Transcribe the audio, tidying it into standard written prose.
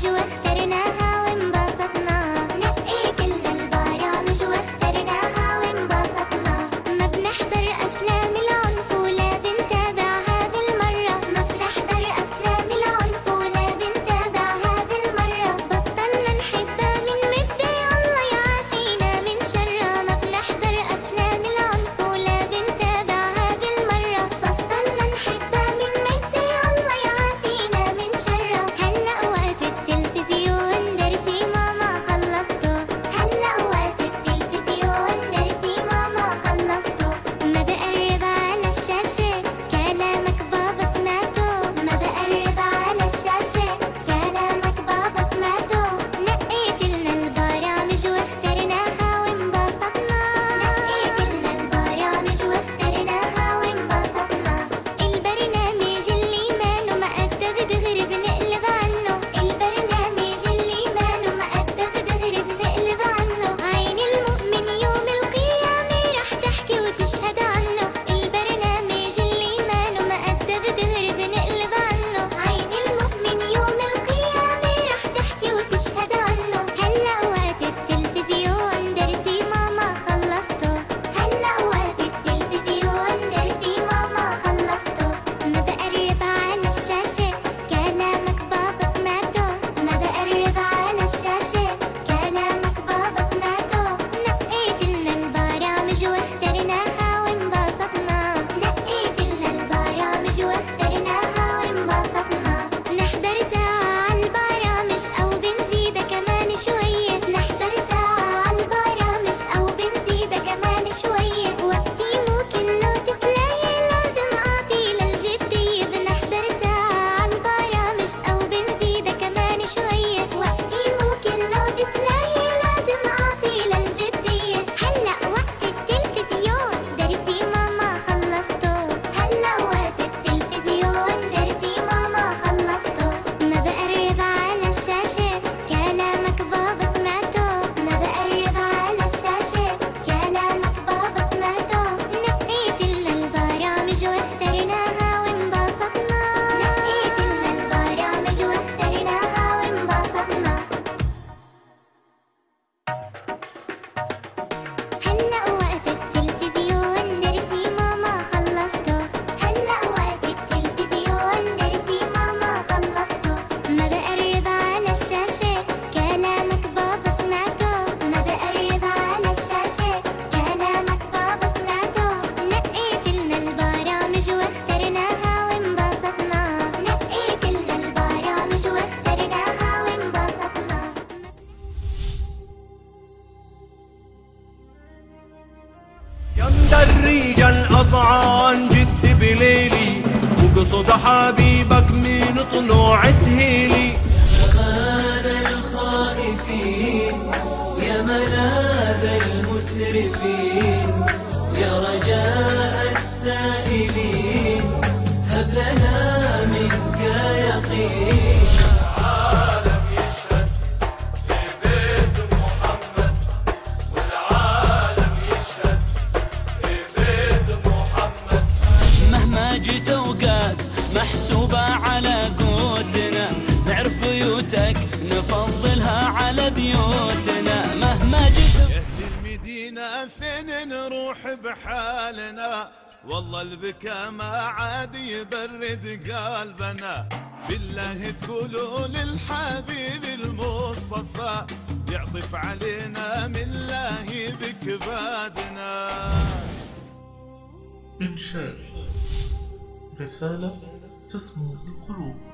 واخترناها وانبسطنا، نقيت لنا البرامج واخترناها وانبسطنا. ما بنحضر أفلام العنف ولا بنتابعها بالمرة، ما بنحضر أفلام العنف ولا بنتابعها بالمرة. بطلنا نحبها من مدة الله يعافينا من شرها، ما بنحضر أفلام العنف ولا بنتابعها بالمرة. بطلنا نحبها من مدة الله يعافينا من شرها. هلأ وقت التلفزيون درسي ماما خلصته، هلأ وقت التلفزيون درسي ماما خلصته. ما بقرب على الشاشة كلامك بابا سمعته، ما بقرب على الشاشة كلامك بابا سمعته. نقيت لنا البرامج واخترناها وانبسطنا، نقيت لنا البرامج واخترناها وانبسطنا. البرنامج اللي مانو مؤدب دغري بنقلب عنه، البرنامج اللي مانو مؤدب دغري بنقلب عنه. عين المؤمن يوم القيامة رح تحكي وتشهد عنه، البرنامج اللي مانو مؤدب دغري بنقلب عنه. عين المؤمن يوم القيامة رح تحكي وتشهد عنه. هلأ وقت التلفزيون درسي ماما خلصته، هلأ وقت التلفزيون درسي ماما خلصته. ما بقرب على الشاشة كلامك بابا سمعته، ما بقرب على الشاشة كلامك بابا سمعته. نقيت لنا البرامج واخترناها وانبسطنا، نقيت لنا البرامج واخترناها وانبسطنا. نحضر ساعة عالبرامج أو بنزيدها كمان شوية، نحضر ساعة عالبرامج أو بنزيدها كمان شوية. وقتي مو كله تسلية لازم أعطي للجدية، بنحضر ساعة عالبرامج أو بنزيدها كمان شوية. وقتي مو كله تسلية لازم أعطي للجدية. هلأ وقت التلفزيون درسي ماما خلصته، هلأ وقت التلفزيون درسي ماما خلصته. ما بقرب على الشاشة كلامك بابا سمعته، ما بقرب على الشاشة كلامك بابا سمعته. نقيت لنا البرامج واخترناها وانبسطنا، نقيت لنا البرامج واخترناها وانبسطنا. هلأ وقت التلفزيون درسي ماما خلصته، هلأ وقت التلفزيون درسي ماما خلصته. ما بقرب على الشاشة كلامك بابا سمعته، ما بقرب على الشاشة كلامك بابا سمعته. نقيت لنا البرامج واخترناها وانبسطنا، نقيت لنا البرامج واخترناها وانبسطنا. يا مدرج الأطعان جد بليلي، وقصد حبيبك من طلوع سهيلي. أمان الخائفين يا ملاذ المسرفين، يا رجاء السائلين هب لنا منك يقين. العالم يشهد في بيت محمد، والعالم يشهد في بيت محمد. مهما جيت اوقات محسوبة على قوتنا، نعرف بيوتك نفضلها على بيوتنا. مهما جيت يا أهل المدينة فين نروح بحالنا، والله البكا ما عاد يبرد قلبنا. بالله تقولوا للحبيب المصطفى يعطف علينا من الله بكبادنا. إنشاد رسالة تصمو في القلوب.